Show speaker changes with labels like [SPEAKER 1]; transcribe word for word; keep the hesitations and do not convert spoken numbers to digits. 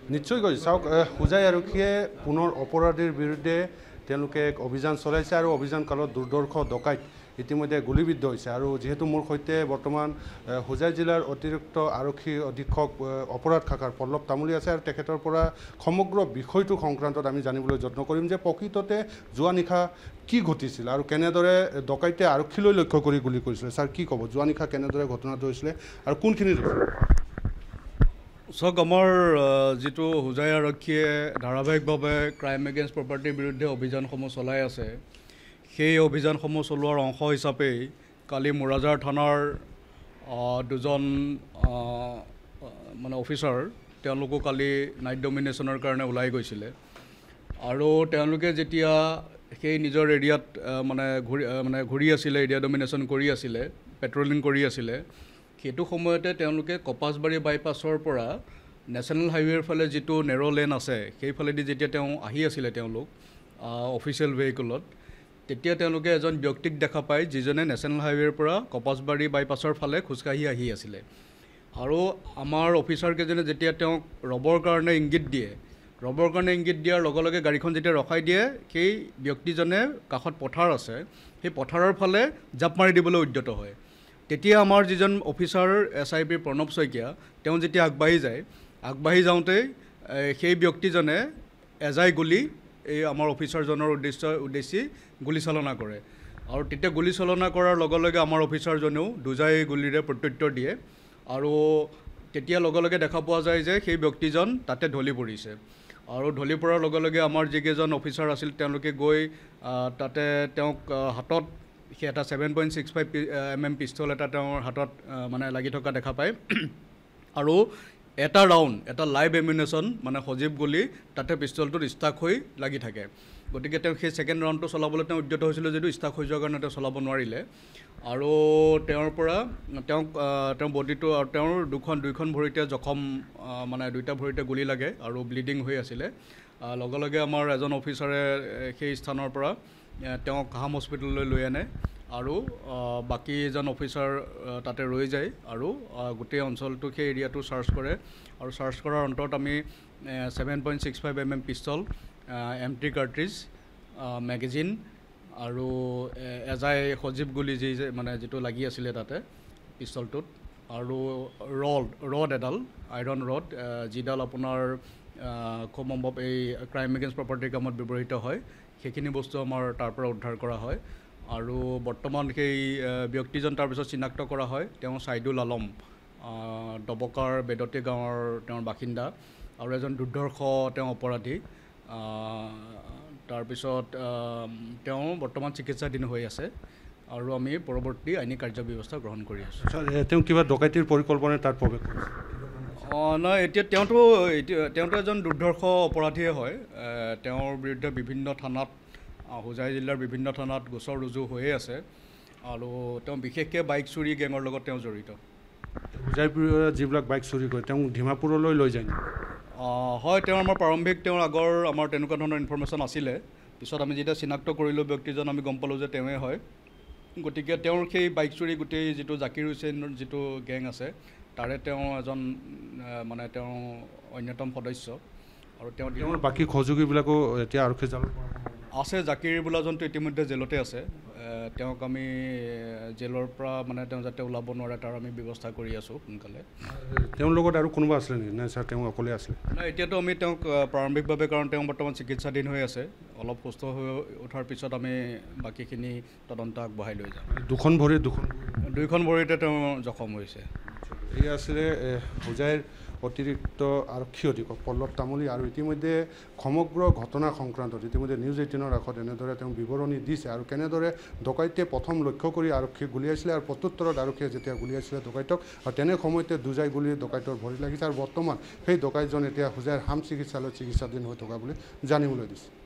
[SPEAKER 1] নিশ্চয় কৈছে চাওক হোজাই আৰক্ষীয়ে পুনৰ অপৰাধীৰ বিৰুদ্ধে তেওঁলোকে এক অভিযান চলাইছে আৰু অভিযান কালত দুৰ্দৰ্শ ডকাইত ইতিমধ্যে গুলিবিদ্ধ হৈছে আৰু যেহেতু মোৰ সৈতে বৰ্তমান হোজাই জিলাৰ অতিৰিক্ত আৰক্ষী অধীক্ষক অপৰাধ শাখাৰ পল্লৱ তামুলী আছে আৰু তেখেতৰ পৰা সমগ্ৰ বিষয়টো সংক্ৰান্তত আমি জানিবলৈ যত্ন কৰিম যে প্ৰকৃততে যোৱা নিশা কি ঘটিছিল আৰু কেনেদৰে ডকাইতে আৰক্ষীলৈ লক্ষ্য কৰি গুলি কৰিছিলে ছাৰ কি ক'ব যোৱা নিশা কেনেদৰে ঘটনাটো হৈছিলে আৰু কোনখিনিত
[SPEAKER 2] চাওক আমাৰ যিটো হোজাই আৰক্ষীয়ে ধাৰাবাহিকভাৱে ক্ৰাইম এগেইনষ্ট প্ৰপাৰ্টিৰ বিৰুদ্ধে অভিযানসমূহ চলাই আছে সেই অভিযানসমূহ চলোৱাৰ অংশ হিচাপেই কালি মোৰাজাৰ থানাৰ দুজন মানে অফিচাৰ তেওঁলোকো কালি নাইট ডমিনেশ্যনৰ কাৰণে ওলাই গৈছিলে আৰু তেওঁলোকে যেতিয়া সেই নিজৰ এৰিয়াত মানে ঘূৰি মানে ঘূৰি আছিলে এৰিয়া ডমিনেশ্যন কৰি আছিলে পেট্ৰলিং কৰি আছিলে সেইটো সময়তে তেওঁলোকে কপাছবাৰী বাইপাছৰ পৰা নেশ্যনেল হাইৱেৰ ফালে যিটো নেৰ' লেন আছে সেইফালেদি যেতিয়া তেওঁ আহি আছিলে তেওঁলোক অফিচিয়েল ভেহিকলত তেতিয়া তেওঁলোকে এজন ব্যক্তিক দেখা পায় যিজনে নেশ্যনেল হাইৱেৰ পৰা কপাছবাৰী বাইপাছৰ ফালে খোজকাঢ়ি আহি আছিলে আৰু আমাৰ অফিচাৰকেইজনে যেতিয়া তেওঁক ৰবৰ কাৰণে ইংগিত দিয়ে ৰবৰ কাৰণে ইংগিত দিয়াৰ লগে লগে গাড়ীখন যেতিয়া ৰখাই দিয়ে সেই ব্যক্তিজনে কাষত পথাৰ আছে সেই পথাৰৰ ফালে জাপ মাৰি দিবলৈ উদ্যত হয় তেতিয়া আমাৰ যিজন অফিচাৰ এছ আই পিৰ প্ৰণৱ শইকীয়া তেওঁ যেতিয়া আগবাঢ়ি যায় আগবাঢ়ি যাওঁতে সেই ব্যক্তিজনে এজাই গুলি এই আমাৰ অফিচাৰজনৰ উদ্দেশ্য উদ্দেশ্যি গুলীচালনা কৰে আৰু তেতিয়া গুলীচালনা কৰাৰ লগে লগে আমাৰ অফিচাৰজনেও দুজাই গুলিৰে প্ৰত্যুত্তৰ দিয়ে আৰু তেতিয়া লগে লগে দেখা পোৱা যায় যে সেই ব্যক্তিজন তাতে ঢলি পৰিছে আৰু ঢলি পৰাৰ লগে লগে আমাৰ যিকেইজন অফিচাৰ আছিল তেওঁলোকে গৈ তাতে তেওঁক হাতত সেই এটা seven point six five M M pistol এটা তেওঁৰ হাতত মানে লাগি থকা দেখা পায় আৰু এটা ৰাউণ্ড এটা লাইভ এমিউনেশ্যন মানে সজীৱ গুলি তাতে পিষ্টলটোত ষ্টাক হৈ লাগি থাকে গতিকে তেওঁ সেই ছেকেণ্ড ৰাউণ্ডটো চলাবলৈ তেওঁ উদ্যত হৈছিলে যদিও ষ্টাক হৈ যোৱাৰ কাৰণে তেওঁ চলাব নোৱাৰিলে আৰু তেওঁৰ পৰা তেওঁক তেওঁৰ বডিটো আৰু তেওঁৰ দুখন দুইখন ভৰিতে জখম মানে দুইটা ভৰিতে গুলি লাগে আৰু ব্লিডিং হৈ আছিলে লগে লগে আমাৰ এজন অফিচাৰে সেই স্থানৰ পৰা তেওঁক হাম হস্পিটেললৈ লৈ আনে আৰু বাকী এজন অফিচাৰ তাতে ৰৈ যায় আৰু গোটেই অঞ্চলটো সেই এৰিয়াটো চাৰ্চ কৰে আৰু চাৰ্চ কৰাৰ অন্তত আমি seven point six five M M pistol empty cartridge magazine আৰু এজাই সজীৱ গুলি যি মানে যিটো লাগি আছিলে তাতে পিষ্টলটোত আৰু ৰড ৰড এডাল আইৰণ ৰড যিডাল আপোনাৰ খুব সম্ভৱ এই ক্ৰাইম এগেইনষ্ট প্ৰপাৰ্টিৰ কামত ব্যৱহৃত হয় সেইখিনি বস্তু আমাৰ তাৰ পৰা উদ্ধাৰ কৰা হয় আৰু বৰ্তমান সেই ব্যক্তিজন তাৰপিছত চিনাক্ত কৰা হয় তেওঁ ছাইদুল আলম ডবকাৰ বেদতী গাঁৱৰ তেওঁৰ বাসিন্দা আৰু এজন দুৰ্ধৰ্ষ তেওঁ অপৰাধী তাৰপিছত তেওঁ বৰ্তমান চিকিৎসাধীন হৈ আছে আৰু আমি পৰৱৰ্তী আইনী কাৰ্যব্যৱস্থা গ্ৰহণ কৰি আছোঁ
[SPEAKER 1] তেওঁ কিবা ডকাইতিৰ পৰিকল্পনা তাত প্ৰৱেশ কৰিছে
[SPEAKER 2] অঁ নাই এতিয়া তেওঁতো এতিয়া তেওঁতো এজন দুৰ্ধৰ্ষ অপৰাধীয়ে হয় তেওঁৰ বিৰুদ্ধে বিভিন্ন থানাত হোজাই জিলাৰ বিভিন্ন থানাত গোচৰ ৰুজু হৈয়ে আছে আৰু তেওঁ বিশেষকৈ বাইক চুৰি গেঙৰ লগত তেওঁ জড়িত
[SPEAKER 1] হোজাই যিবিলাক বাইক চুৰি কৰে তেওঁ ডিমাপুৰলৈ লৈ যায়
[SPEAKER 2] হয় তেওঁ আমাৰ প্ৰাৰম্ভিক তেওঁৰ আগৰ আমাৰ তেনেকুৱা ধৰণৰ ইনফৰ্মেশ্যন আছিলে পিছত আমি যেতিয়া চিনাক্ত কৰিলোঁ ব্যক্তিজন আমি গম পালোঁ যে তেওঁৱে হয় গতিকে তেওঁৰ সেই বাইক চুৰি গোটেই যিটো জাকিৰ হুছেইনৰ যিটো গেং আছে তাৰে তেওঁ এজন মানে তেওঁ অন্যতম সদস্য আৰু তেওঁ
[SPEAKER 1] তেওঁৰ বাকী সহযোগীবিলাকো এতিয়া আৰক্ষী জালত
[SPEAKER 2] আছে জাকিৰ বোলাজনটো ইতিমধ্যে জেলতে আছে তেওঁক আমি জেলৰ পৰা মানে তেওঁ যাতে ওলাব নোৱাৰে তাৰ আমি ব্যৱস্থা কৰি আছোঁ সোনকালে
[SPEAKER 1] তেওঁৰ লগত আৰু কোনোবা আছিলে নেকি নাই ছাৰ তেওঁ অকলে আছিলে
[SPEAKER 2] নাই এতিয়াতো আমি তেওঁক প্ৰাৰম্ভিকভাৱে কাৰণ তেওঁ বৰ্তমান চিকিৎসাধীন হৈ আছে অলপ সুস্থ হৈ উঠাৰ পিছত আমি বাকীখিনি তদন্ত আগবঢ়াই লৈ যাম
[SPEAKER 1] দুখন ভৰি দুখন
[SPEAKER 2] দুইখন ভৰিতে তেওঁ জখম হৈছে
[SPEAKER 1] এই আছিলে হোজাইৰ অতিৰিক্ত আৰক্ষী অধীক্ষক পল্লৱ তামুলী আৰু ইতিমধ্যে সমগ্ৰ ঘটনা সংক্ৰান্তত ইতিমধ্যে নিউজ এইটিনৰ আগত এনেদৰে তেওঁ বিৱৰণী দিছে আৰু কেনেদৰে ডকাইতে প্ৰথম লক্ষ্য কৰি আৰক্ষীক গুলিয়াইছিলে আৰু প্ৰত্যুত্তৰত আৰক্ষীয়ে যেতিয়া গুলিয়াইছিলে ডকাইতক আৰু তেনে সময়তে দুজাই গুলি ডকাইতৰ ভৰি লাগিছে আৰু বৰ্তমান সেই ডকাইতজন এতিয়া হোজাইৰ হাম চিকিৎসালয়ত চিকিৎসাধীন হৈ থকা বুলি জানিবলৈ দিছে।